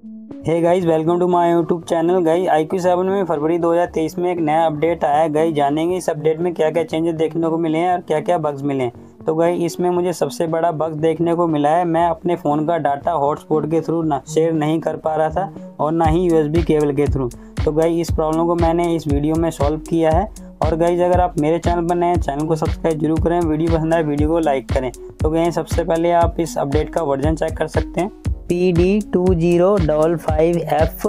Hey guys, welcome to my YouTube channel. Guys iQOO 7 में फरवरी 2023 में एक नया अपडेट आया है। गाइस जानेंगे इस अपडेट में क्या क्या चेंजेस देखने को मिले हैं और क्या क्या बग्स मिले हैं। तो गाइस इसमें मुझे सबसे बड़ा बग देखने को मिला है, मैं अपने फ़ोन का डाटा हॉटस्पॉट के थ्रू ना शेयर नहीं कर पा रहा था और ना ही USB केबल के थ्रू। तो गाइस इस प्रॉब्लम को मैंने इस वीडियो में सॉल्व किया है। और गाइस अगर आप मेरे चैनल पर नए हैं, चैनल को सब्सक्राइब जरूर करें, वीडियो पसंद आए वीडियो को लाइक करें। तो गाइस सबसे पहले आप इस अपडेट का वर्जन चेक कर सकते हैं, PD2055F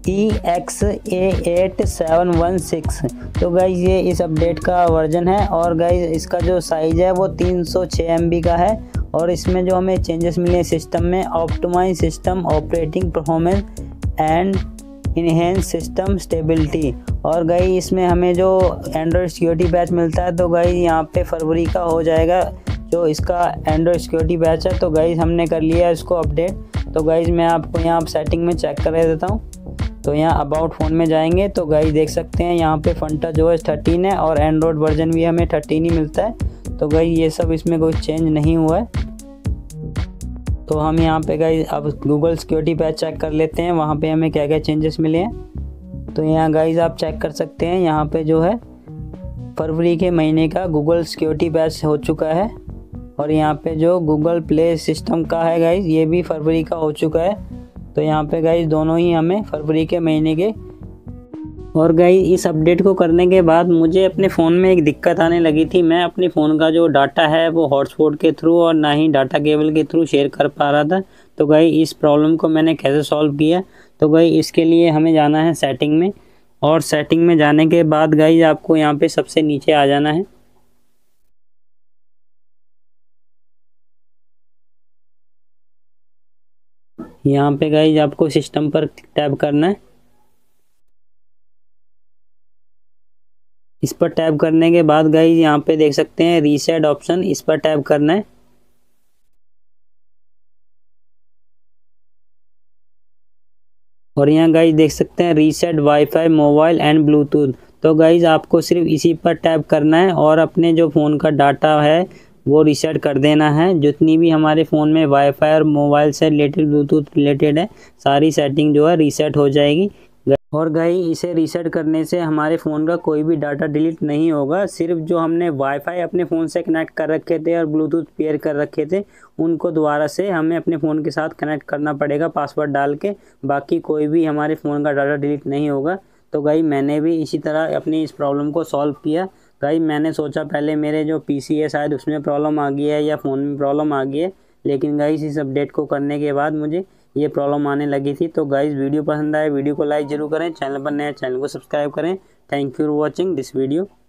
EXA8716। तो गाइस ये इस अपडेट का वर्जन है और गाइस इसका जो साइज़ है वो 306 MB का है। और इसमें जो हमें चेंजेस मिले हैं सिस्टम में, optimise system operating performance and enhance system stability. और गाइस इसमें हमें जो एंड्रॉयड सिक्योरिटी पैच मिलता है, तो गाइस यहाँ पे फरवरी का हो जाएगा जो इसका एंड्रॉयड सिक्योरिटी पैच है। तो गाइस हमने कर लिया है इसको अपडेट। तो गाइस मैं आपको यहाँ सेटिंग में चेक कर देता हूँ। तो यहाँ अबाउट फ़ोन में जाएंगे तो गाइस देख सकते हैं यहाँ पे फंटा जो है 13 है और एंड्रॉयड वर्जन भी हमें 13 ही मिलता है। तो गाइस ये सब इसमें कोई चेंज नहीं हुआ है। तो हम यहाँ पे गाइस अब गूगल सिक्योरिटी पैच चेक कर लेते हैं, वहाँ पे हमें क्या क्या चेंजेस मिले हैं। तो यहाँ गाइस आप चेक कर सकते हैं, यहाँ पे जो है फरवरी के महीने का गूगल सिक्योरिटी पैच हो चुका है। और यहाँ पे जो गूगल प्ले सिस्टम का है गाइस, ये भी फरवरी का हो चुका है। तो यहाँ पे गाइस दोनों ही हमें फरवरी के महीने के। और गाइस इस अपडेट को करने के बाद मुझे अपने फ़ोन में एक दिक्कत आने लगी थी। मैं अपने फ़ोन का जो डाटा है वो हॉटस्पॉट के थ्रू और ना ही डाटा केबल के थ्रू शेयर कर पा रहा था। तो गाइस इस प्रॉब्लम को मैंने कैसे सॉल्व किया, तो गाइस इसके लिए हमें जाना है सेटिंग में। और सेटिंग में जाने के बाद गाइस आपको यहाँ पे सबसे नीचे आ जाना है। यहाँ पे गाइस आपको सिस्टम पर टैप करना है। इस पर टैप करने के बाद गाइस यहाँ पे देख सकते हैं रीसेट ऑप्शन, इस पर टैप करना है। और यहाँ गाइस देख सकते हैं reset WiFi mobile and Bluetooth. तो गाइस आपको सिर्फ इसी पर टैप करना है और अपने जो फ़ोन का डाटा है वो रीसेट कर देना है। जितनी भी हमारे फ़ोन में वाईफाई और मोबाइल से रिलेटेड ब्लूटूथ रिलेटेड है, सारी सेटिंग जो है रीसेट हो जाएगी। और गाइस इसे रीसेट करने से हमारे फ़ोन का कोई भी डाटा डिलीट नहीं होगा। सिर्फ जो हमने वाईफाई अपने फ़ोन से कनेक्ट कर रखे थे और ब्लूटूथ पेयर कर रखे थे, उनको दोबारा से हमें अपने फ़ोन के साथ कनेक्ट करना पड़ेगा पासवर्ड डाल के। बाकी कोई भी हमारे फ़ोन का डाटा डिलीट नहीं होगा। तो गाइस मैंने भी इसी तरह अपनी इस प्रॉब्लम को सॉल्व किया। गाइस मैंने सोचा पहले मेरे जो PC है शायद उसमें प्रॉब्लम आ गई है या फ़ोन में प्रॉब्लम आ गई है, लेकिन गाइस इस अपडेट को करने के बाद मुझे ये प्रॉब्लम आने लगी थी। तो गाइस वीडियो पसंद आए वीडियो को लाइक जरूर करें, चैनल पर नए चैनल को सब्सक्राइब करें। Thank you for watching this video.